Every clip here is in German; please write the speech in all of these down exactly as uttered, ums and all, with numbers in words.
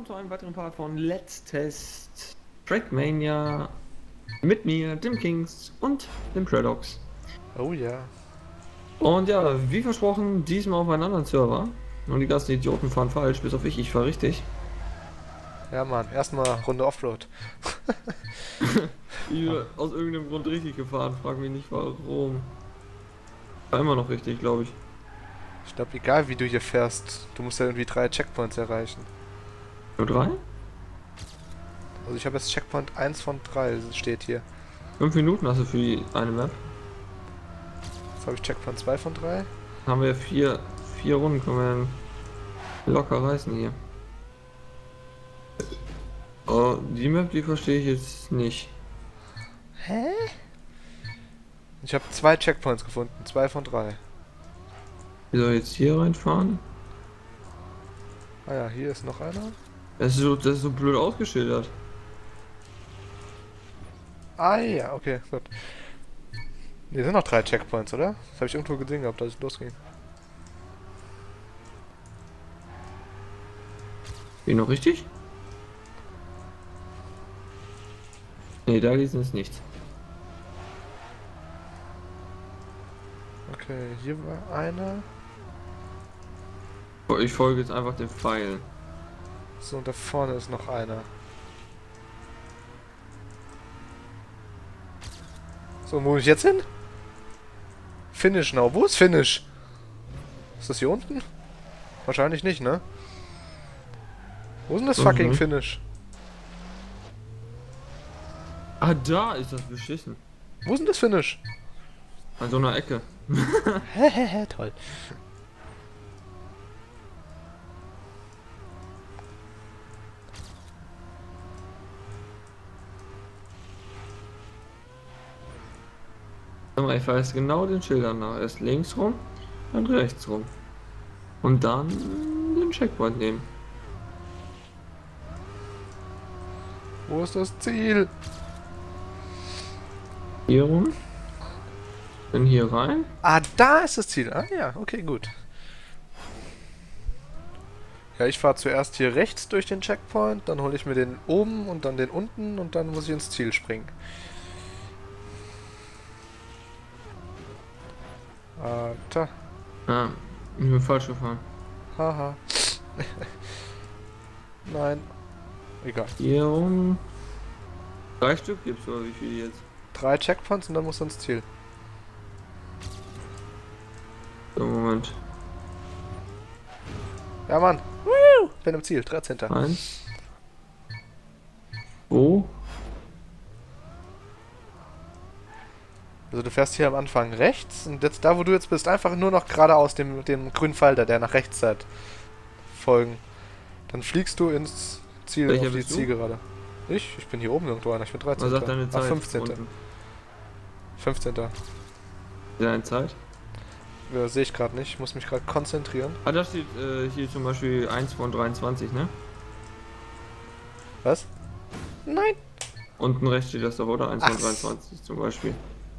willkommen zu einem weiteren Part von Let's Test Trackmania mit mir, dem Kings und dem Predox. Oh ja. Und ja, wie versprochen, diesmal auf einen anderen Server. Und die ganzen Idioten fahren falsch, bis auf ich, ich fahre richtig. Ja, Mann. Erstmal Runde Offroad. Ich bin aus irgendeinem Grund richtig gefahren, frag mich nicht warum. War immer noch richtig, glaube ich. Ich glaube, egal wie du hier fährst, du musst ja irgendwie drei Checkpoints erreichen. Nur drei? Also ich habe jetzt Checkpoint eins von drei, das steht hier. Fünf Minuten hast du für die eine Map. Jetzt habe ich Checkpoint zwei von drei. Haben wir vier, vier Runden, können wir dann locker reißen hier. Oh, die Map, die verstehe ich jetzt nicht. Hä? Ich habe zwei Checkpoints gefunden, zwei von drei. Wie soll ich jetzt hier reinfahren? Ah ja, hier ist noch einer. Das ist so, das ist so blöd ausgeschildert. Ah ja, okay, gut. Hier sind noch drei Checkpoints, oder? Das habe ich irgendwo gesehen gehabt, als es losging. Bin ich noch richtig? Ne, da ist es nichts. Okay, hier war einer. Ich folge jetzt einfach den Pfeil. So, und da vorne ist noch einer. So, wo muss ich jetzt hin? Finish now. Wo ist Finish? Ist das hier unten? Wahrscheinlich nicht, ne? Wo ist denn das Mhm. fucking Finish? Ah, da ist das beschissen. Wo ist denn das Finish? An so einer Ecke. Hehehe, toll. Sag mal, ich fahre jetzt genau den Schildern nach. Erst links rum, dann rechts rum. Und dann den Checkpoint nehmen. Wo ist das Ziel? Hier rum. Dann hier rein. Ah, da ist das Ziel. Ah ja, okay, gut. Ja, ich fahre zuerst hier rechts durch den Checkpoint, dann hole ich mir den oben und dann den unten und dann muss ich ins Ziel springen. Alter. Ah, ich bin falsch gefahren. Haha. Nein. Egal. Hier rum. Drei Stück gibt's oder wie viel jetzt? Drei Checkpoints und dann muss ins Ziel. So, Moment. Ja, Mann. Woo! Bin im Ziel. dreizehnter Eins. Wo? Also du fährst hier am Anfang rechts und jetzt da, wo du jetzt bist, einfach nur noch geradeaus dem, dem grünen Falter, der nach rechts hat, folgen. Dann fliegst du ins Ziel, Welcher auf die bist du? Zielgerade. Ich? Ich bin hier oben irgendwo einer. Ich bin Was dreizehnter sagt deine Zeit? Ah, fünfzehnter Unten? fünfzehnter Deine Zeit? Ja, sehe ich gerade nicht. Ich muss mich gerade konzentrieren. Ah, da steht äh, hier zum Beispiel eins von dreiundzwanzig, ne? Was? Nein! Unten rechts steht das doch, oder? eins von Ach. dreiundzwanzig zum Beispiel.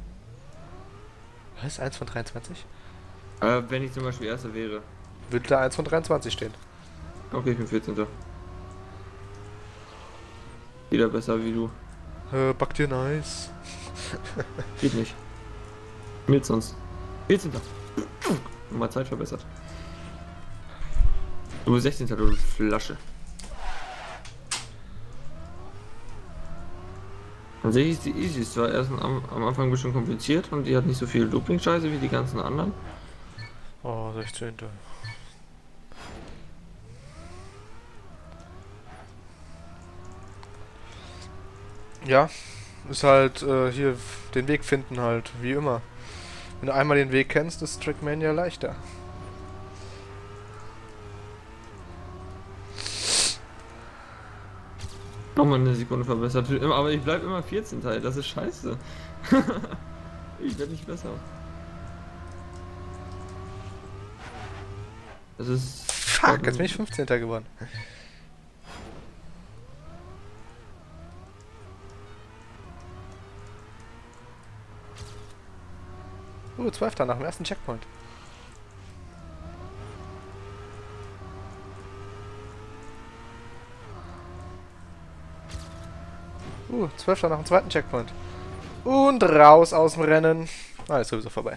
Was? eins von dreiundzwanzig? Äh, wenn ich zum Beispiel Erster wäre. Würde da eins von dreiundzwanzig stehen? Okay, ich bin vierzehnter Wieder besser wie du. Äh, back dir nice. Geht nicht. Mit sonst. vierzehnter Nochmal Zeit verbessert. Du bist sechzehnter du Flasche. An sich ist die easy. Es war erst am, am Anfang ein bisschen kompliziert und die hat nicht so viel Looping-Scheiße wie die ganzen anderen. Oh, sechzehnter Ja, ist halt äh, hier den Weg finden halt, wie immer. Wenn du einmal den Weg kennst, ist Trackmania leichter. Nochmal eine Sekunde verbessert. Aber ich bleib immer vierzehnter Das ist scheiße. Ich werde nicht besser. Das ist... Fuck, jetzt bin ich fünfzehnter geworden. Uh, zwölfter nach dem ersten Checkpoint. Uh, zwölfter nach dem zweiten Checkpoint. Und raus aus dem Rennen. Ah, ist sowieso vorbei.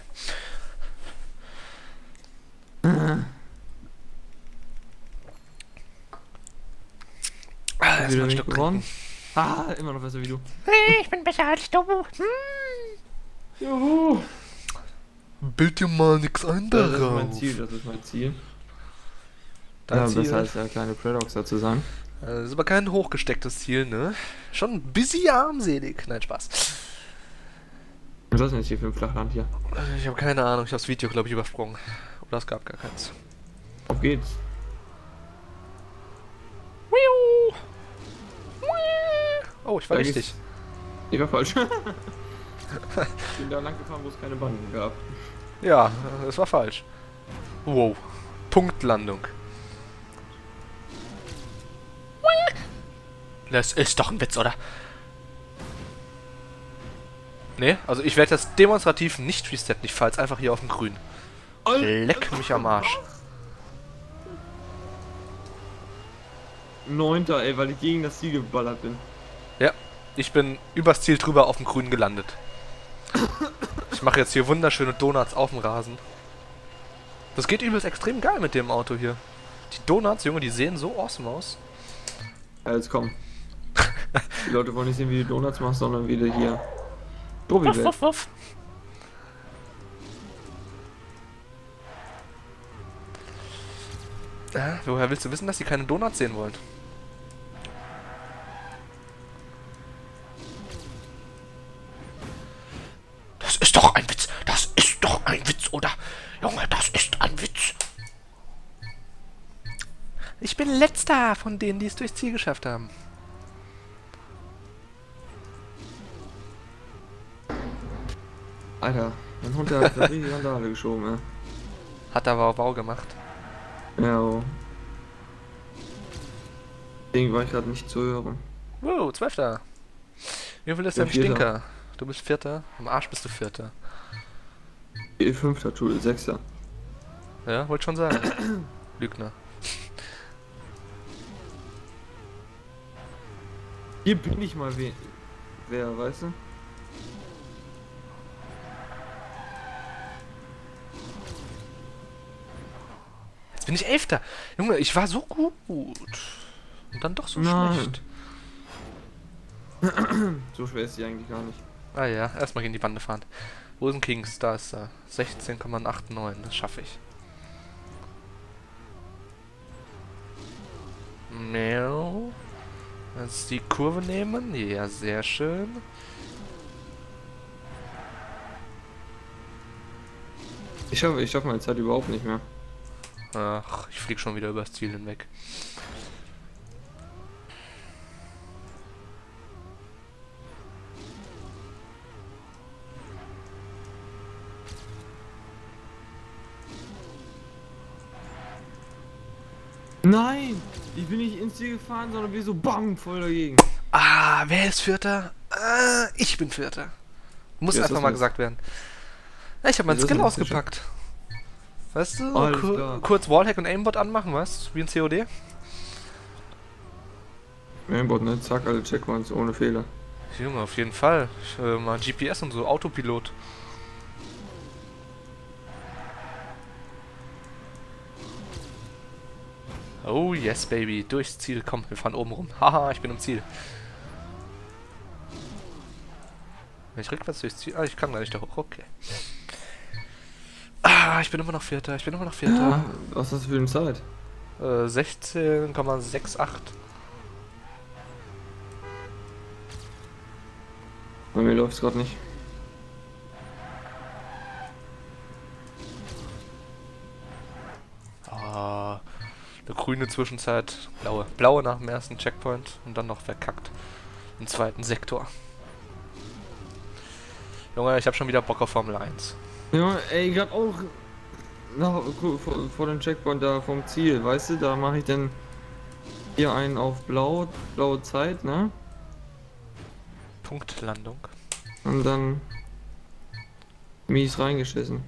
Ah, erstmal ein Stück trinken. Ah, immer noch besser wie du. Hey, ich bin besser als du. Hm. Juhu. Bild dir mal nix ein Das ist darauf. mein Ziel, das ist mein Ziel. Dein Ja, Ziel? besser als der kleine Predoxer zu sein. Das ist aber kein hochgestecktes Ziel, ne? Schon ein bisschen armselig. Nein, Spaß. Was ist denn jetzt hier für ein Flachland hier? Ich habe keine Ahnung, ich habe das Video, glaube ich, übersprungen. Oder es gab gar keins. Auf geht's. Oh, ich war Da richtig. geht's. Ich war falsch. Ich bin da lang gefahren, wo es keine Banden gab. Ja, das war falsch. Wow. Punktlandung. Das ist doch ein Witz, oder? Nee, also ich werde jetzt demonstrativ nicht resetten. Ich fahre jetzt einfach hier auf dem Grün. Leck mich am Arsch. Neunter, ey, weil ich gegen das Ziel geballert bin. Ja, ich bin übers Ziel drüber auf dem Grün gelandet. Ich mache jetzt hier wunderschöne Donuts auf dem Rasen. Das geht übelst extrem geil mit dem Auto hier. Die Donuts, Junge, die sehen so awesome aus. Ja, jetzt komm. Die Leute wollen nicht sehen, wie du Donuts machst, sondern wie du hier Probi Wuff, wuff, wuff. Äh, woher willst du wissen, dass sie keine Donuts sehen wollen? Das ist doch ein Witz. Das ist doch ein Witz, oder? Junge, das ist ein Witz. Ich bin letzter von denen, die es durchs Ziel geschafft haben. Alter, mein Hund hat da richtig Randale geschoben, ja. Hat aber auch Bau gemacht. Ja, oh. Deswegen war ich gerade nicht zu hören. Wow, Zwölfter. Wie viel ist Ja, der Vierter. Stinker? Du bist Vierter. Am Arsch bist du Vierter. E Fünfter, Tool, Sechster. Ja, wollte schon sagen. Lügner. Hier bin ich mal we wer, weißt du? Jetzt bin ich Elfter. Junge, ich war so gut. Und dann doch so Nein. schlecht. So schwer ist die eigentlich gar nicht. Ah ja, erstmal gegen die Bande fahren. Wo ist ein Kings? Da ist er. sechzehn Komma neunundachtzig, das schaffe ich. Miau. Jetzt die Kurve nehmen. Ja, sehr schön. Ich schaffe ich schaff meine Zeit überhaupt nicht mehr. Ach, ich flieg schon wieder übers Ziel hinweg. Nein! Ich bin nicht ins Ziel gefahren, sondern bin so bang voll dagegen. Ah, wer ist Vierter? Ah, ich bin Vierter. Muss Wer ist einfach das mal jetzt? gesagt werden. Ja, ich habe mein Wer ist Skill das jetzt? ausgepackt. Weißt du, Alles kur klar. kurz Wallhack und Aimbot anmachen, was? Wie in C O D? Mainboard, ne? Zack, alle Checkpoints ohne Fehler. Junge, auf jeden Fall. Ich, äh, mal G P S und so, Autopilot. Oh yes, baby. Durchs Ziel. Komm, wir fahren oben rum. Haha, ich bin im Ziel. Wenn ich rückwärts durchs Ziel... Ah, ich kann gar nicht da hoch. Okay. Ah, ich bin immer noch Vierter. Ich bin immer noch Vierter. Ja, was hast du für eine Zeit? Äh, sechzehn Komma achtundsechzig. Bei mir läuft's gerade nicht. Ah, eine grüne Zwischenzeit. Blaue. Blaue nach dem ersten Checkpoint und dann noch verkackt. Im zweiten Sektor. Junge, ich habe schon wieder Bock auf Formel eins. Ja, ey, gerade auch nach, vor, vor dem Checkpoint da vom Ziel, weißt du, da mache ich dann hier einen auf blau, blaue Zeit, ne? Punktlandung. Und dann mies reingeschissen.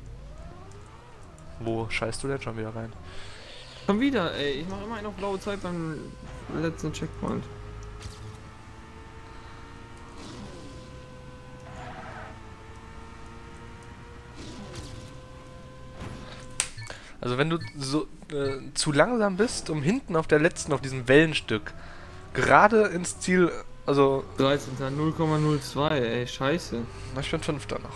Wo scheißt du denn schon wieder rein? Schon wieder, ey, ich mache immer einen auf blaue Zeit beim letzten Checkpoint. Also wenn du so äh, zu langsam bist, um hinten auf der letzten, auf diesem Wellenstück, gerade ins Ziel, also... dreizehnter null Komma null zwei, ey, scheiße. Na, ich bin Fünfter noch.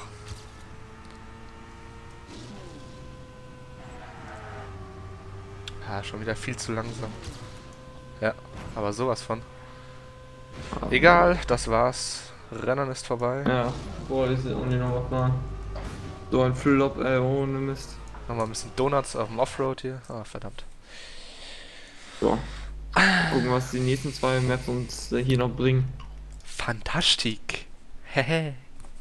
Ja, schon wieder viel zu langsam. Ja, aber sowas von. Egal, das war's. Rennen ist vorbei. Ja, boah, ist ja ohne noch was machen. So ein Flop, ey, ohne Mist. Nochmal ein bisschen Donuts auf dem Offroad hier. Ah, verdammt. So. Gucken, was die nächsten zwei Maps uns äh, hier noch bringen. Fantastik. Hehe.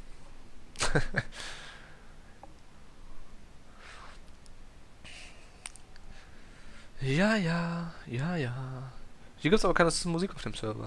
Ja, ja, ja, ja. Hier gibt's aber keine Musik auf dem Server.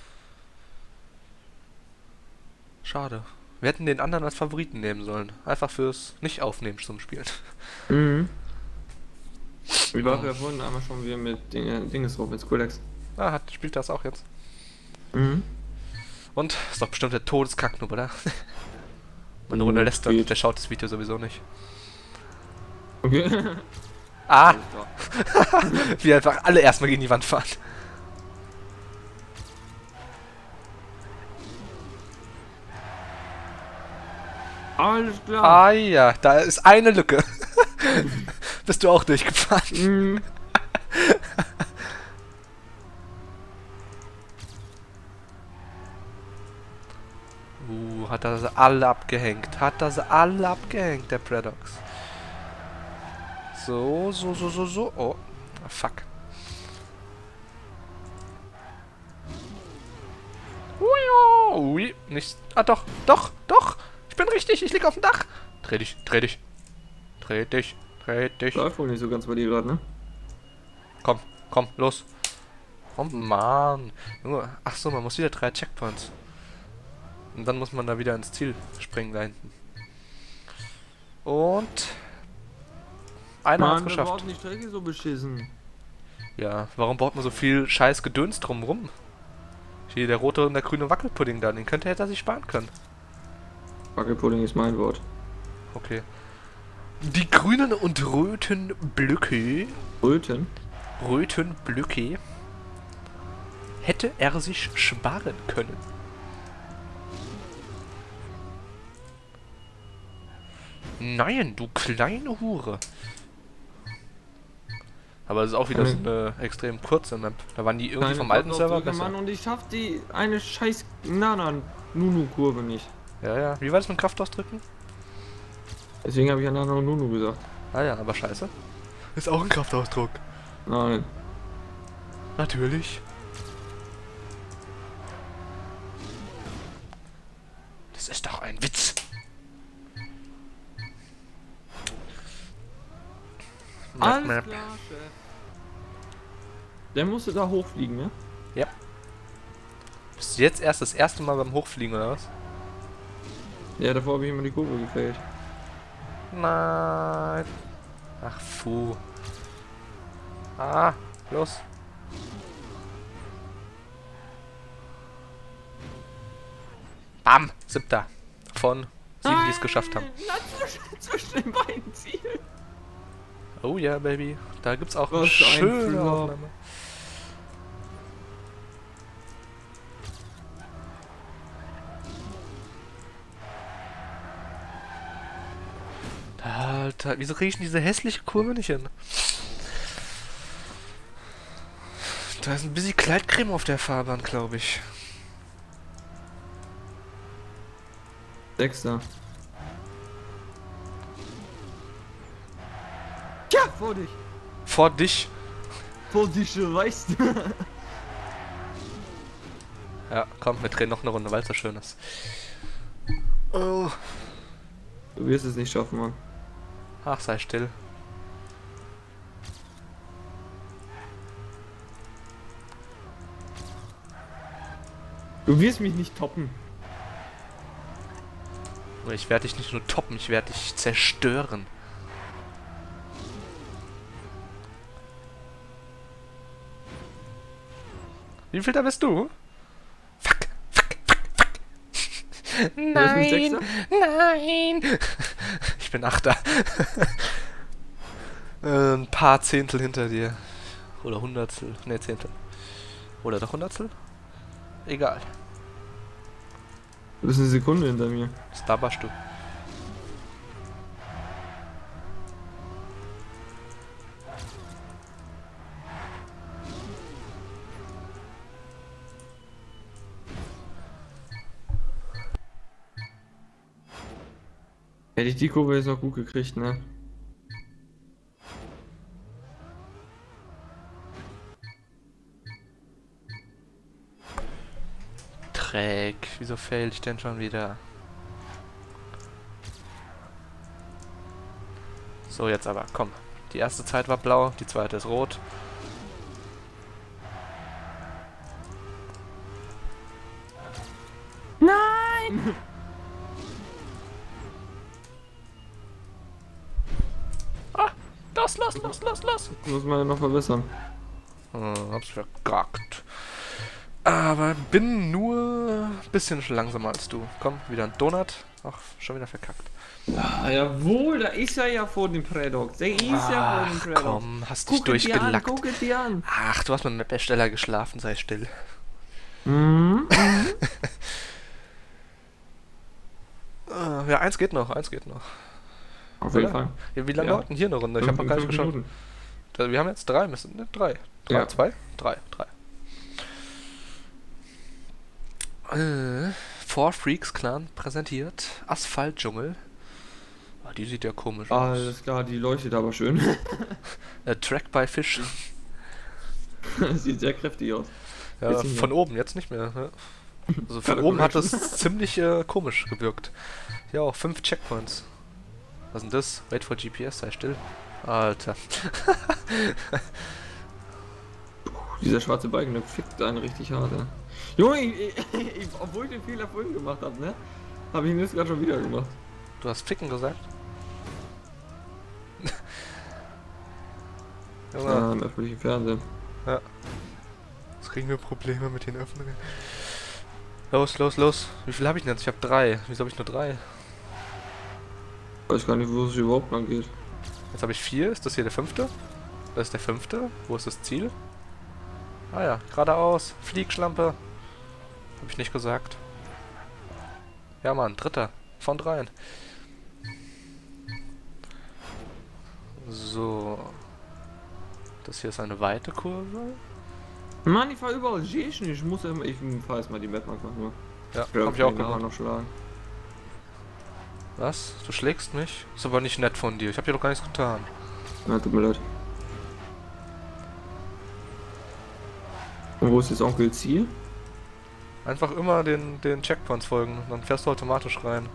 Schade. Wir hätten den anderen als Favoriten nehmen sollen. Einfach fürs Nicht-Aufnehmen zum Spielen. Mhm. Wir waren ja vorhin einmal schon wieder mit Ding, Dinges drauf, mit Skrillex. Ah, hat, spielt das auch jetzt. Mhm. Und? Ist doch bestimmt der Todeskacknoob, oder? Meine Mhm, Runde lässt geht. der schaut das Video sowieso nicht. Okay. Ah! Wie einfach alle erstmal gegen die Wand fahren. Alles klar. Ah ja, da ist eine Lücke. Bist du auch durchgefahren? Mhm. Uh, hat er sie alle abgehängt. Hat er sie alle abgehängt, der Predox. So, so, so, so, so. Oh, ah, fuck. Ui, ui, nicht. Ah, doch, doch, doch. Ich bin richtig, ich lieg auf dem Dach. Dreh dich, dreh dich. Dreh dich, dreh dich. Läuft wohl nicht so ganz bei dir gerade, ne? Komm, komm, los. Oh Mann. Junge, ach so, man muss wieder drei Checkpoints. Und dann muss man da wieder ins Ziel springen da hinten. Und einer hat's Mann, wer geschafft. baut denn die Strecke so beschissen? Ja, warum baut man so viel scheiß Gedöns drumrum? Hier der rote und der grüne Wackelpudding da, den könnte hätte er sich sparen können. Wackelpudding ist mein Wort. Okay. Die grünen und roten Blöcke, Röten? roten Blöcke, hätte er sich sparen können. Nein, du kleine Hure. Aber es ist auch wieder so eine extrem kurze Map. Da waren die irgendwie Keine vom alten Server Drücke, besser. Mann, und ich schaff die eine scheiß Nana-Nunu-Kurve nicht. Ja, ja. Wie war das mit Kraftausdrücken? Deswegen habe ich ja Nana und Nunu gesagt. Ah ja, aber scheiße. Ist auch ein Kraftausdruck. Nein. Natürlich. Das ist doch ein Witz. Alles Map, klar, Map. Chef. Der musste da hochfliegen, ne? Ja. Bist du jetzt erst das erste Mal beim Hochfliegen, oder was? Ja, davor habe ich immer die Kurve gefällt. Nein. Ach, fu. Ah, los. Bam, siebter. Von sieben, die es geschafft haben. Na, zwischen, zwischen den beiden Zielen. Oh ja, Baby. Da gibt's auch Was eine für ein schöne Flop. Aufnahme. Alter, wieso kriege ich diese hässliche Kurve nicht hin? Da ist ein bisschen Kleidcreme auf der Fahrbahn, glaube ich. Sechster. Tja, vor dich. Vor dich. Vor dich, weißt du. Ja, komm, wir drehen noch eine Runde, weil es so schön ist. Oh. Du wirst es nicht schaffen, Mann. Ach, sei still. Du wirst mich nicht toppen. Ich werde dich nicht nur toppen, ich werde dich zerstören. Wie viel da bist du? Fuck, fuck, fuck, fuck. Wer ist mit Sechster? Nein! Ich bin Achter. Äh, ein paar Zehntel hinter dir. Oder Hundertstel. Ne, Zehntel. Oder doch Hundertstel? Egal. Du bist eine Sekunde hinter mir. Starbarst du. Hätte ich die Kurve jetzt noch gut gekriegt, ne? Dreck. Wieso fail ich denn schon wieder? So, jetzt aber, komm. Die erste Zeit war blau, die zweite ist rot. Nein! Ah, los, los, los, los, los. Muss man ja noch verbessern. Hm, hab's verkackt. Aber bin nur ein bisschen langsamer als du. Komm, wieder ein Donut. Ach, schon wieder verkackt. Ah, jawohl, da ist er ja vor dem Predox. Der ist ja vor dem Ach, Predox. komm, hast dich Guck es dir an, durchgelackt. guck es dir an. Ach, du hast mit dem Besteller geschlafen, sei still. Mhm. Äh, ja, eins geht noch, eins geht noch. Auf jeden Oder? Fall. Ja, wie lange Ja. dauert denn hier eine Runde? Ich habe noch gar nicht Fünf geschaut. Minuten. Da- Wir haben jetzt drei, müssen, ne? Drei. Drei, Ja. zwei? Drei, drei. Äh, Four Freaks Clan präsentiert Asphalt-Dschungel. Ah, die sieht ja komisch aus. Alles klar, die leuchtet aber schön. Äh, Track by Fish. Sieht sehr kräftig aus. Ja, Jetzt nicht von mehr. oben, jetzt nicht mehr. Ja. Also von Color oben hat Correction. es ziemlich äh, komisch gewirkt. Ja, auch fünf Checkpoints. Was ist denn das? Wait for G P S, sei still. Alter. Dieser schwarze Balken, der fickt einen richtig hart, ey. Junge, ich, ich, ich, obwohl ich den Fehler vorhin gemacht habe, ne? Habe ich ihn jetzt gerade schon wieder gemacht. Du hast Ficken gesagt? Junge, Ja, im öffentlichen Fernsehen. jetzt kriegen wir Probleme mit den Öffnungen. Los, los, los. Wie viel habe ich denn jetzt? Ich habe drei. Wieso habe ich nur drei? Weiß gar nicht, wo es überhaupt lang geht. Jetzt habe ich vier. Ist das hier der fünfte? Das ist der fünfte. Wo ist das Ziel? Ah ja, geradeaus. Fliegschlampe. Habe ich nicht gesagt. Ja, Mann, dritter. Von dreien. So. Das hier ist eine weite Kurve. Mann, ich fahr überall Jeschen, ich muss immer, ich fahr jetzt mal die Map einfach nur. Ja, Ja, hab ich auch kann nachher gemacht. noch schlagen. Was? Du schlägst mich? Ist aber nicht nett von dir. Ich habe dir doch gar nichts getan. Ja, tut mir leid. Und wo ist jetzt Onkel Ziel? Einfach immer den, den Checkpoints folgen. Dann fährst du automatisch rein.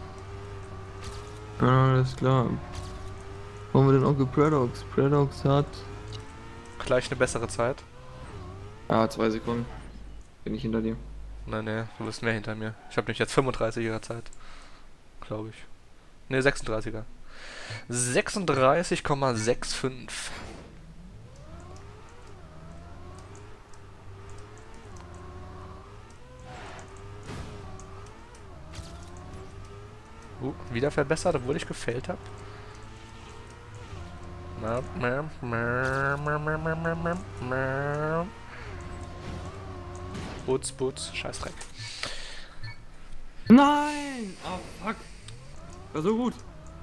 Ja, alles klar. Wo haben wir den Onkel Predox? Predox hat... Gleich eine bessere Zeit. Ah, zwei Sekunden. Bin ich hinter dir. Nein, nee, du bist mehr hinter mir. Ich habe nämlich jetzt fünfunddreißiger Zeit. Glaube ich. Ne, sechsunddreißiger. sechsunddreißig Komma fünfundsechzig. Uh, wieder verbessert, obwohl ich gefailt habe. Butz, Butz, Scheißdreck. Nein! Ah, fuck. War so gut.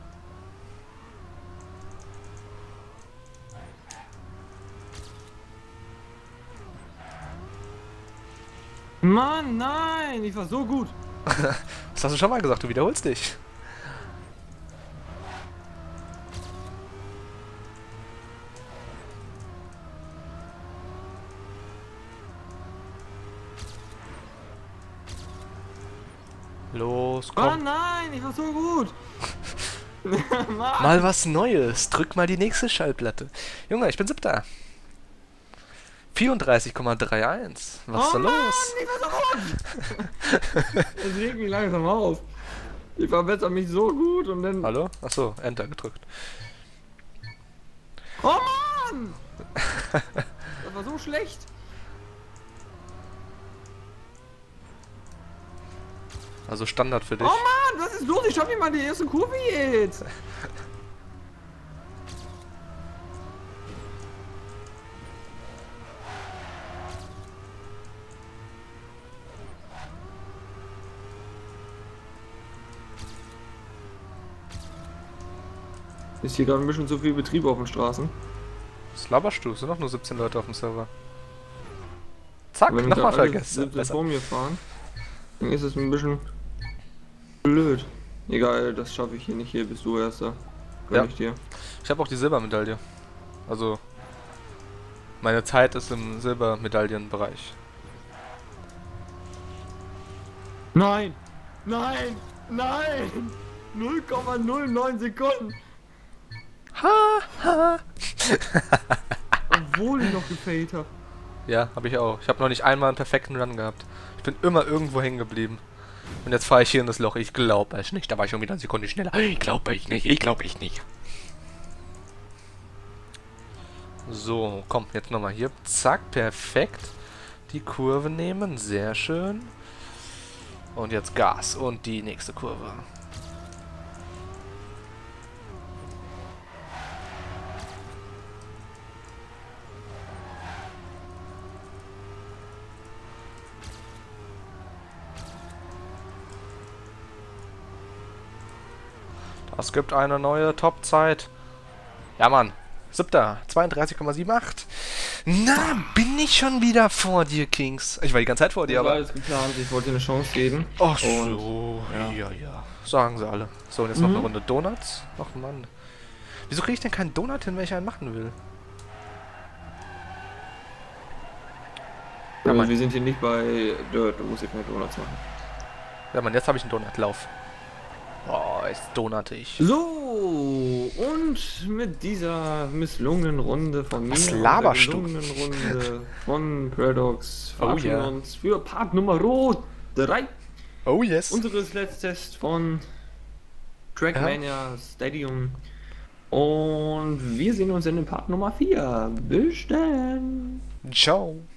Mann, nein! Ich war so gut. Das hast du schon mal gesagt, du wiederholst dich. Los, Ah, komm. nein! Ich war so gut. Mann. Mal was Neues. Drück mal die nächste Schallplatte. Junge, ich bin siebter. vierunddreißig Komma einunddreißig. Was ist da Oh los? Mann, ich war so gut. Es regt mich langsam auf. Ich verbessere mich so gut und dann... Hallo? Achso, Enter gedrückt. Oh Mann! Das war so schlecht. Also Standard für dich. Oh Mann, was ist los? Ich schaff nicht mal die erste Kurve jetzt. Ist hier gerade ein bisschen zu viel Betrieb auf den Straßen. Was laberst du? Es sind doch nur siebzehn Leute auf dem Server. Zack, Wenn nochmal wir alle vergessen. siebzehn Besser. vor mir fahren, dann ist es ein bisschen blöd. Egal, das schaffe ich hier nicht. Hier bist du Erster. Gönn Ja. ich dir. Ich habe auch die Silbermedaille. Also, meine Zeit ist im Silbermedaillenbereich. Nein! Nein! Nein! null Komma null neun Sekunden! Ha, ha. Obwohl ich noch gefailt habe. Ja, habe ich auch. Ich habe noch nicht einmal einen perfekten Run gehabt. Ich bin immer irgendwo hängen geblieben. Und jetzt fahre ich hier in das Loch. Ich glaube es nicht. Da war ich schon wieder eine Sekunde schneller. Ich glaube ich nicht. Ich glaube ich nicht. So, komm, jetzt nochmal hier. Zack, perfekt. Die Kurve nehmen. Sehr schön. Und jetzt Gas. Und die nächste Kurve. Es gibt eine neue Top-Zeit. Ja, Mann. Siebter. zweiunddreißig Komma achtundsiebzig. Na, bin ich schon wieder vor dir, Kings. Ich war die ganze Zeit vor dir, Das war aber... alles geplant. Ich wollte dir eine Chance geben. Ach Und- so. ja. Ja, ja. Sagen sie alle. So, und jetzt noch Mhm. eine Runde Donuts. Ach, Mann. Wieso kriege ich denn keinen Donut hin, wenn ich einen machen will? Ja, Aber Mann. wir sind hier nicht bei Dirt. Du musst hier keine Donuts machen. Ja, Mann, jetzt habe ich einen Donutlauf. Oh, jetzt donate ich. So, und mit dieser misslungenen Runde von mir, Was und der laberst du? gelungenen Runde von Paradox, Oh verabschieden wir yeah. uns für Part Nummer drei Oh, yes. unseres Letztests von Trackmania Stadium. Und wir sehen uns in den Part Nummer vier. Bis dann! Ciao.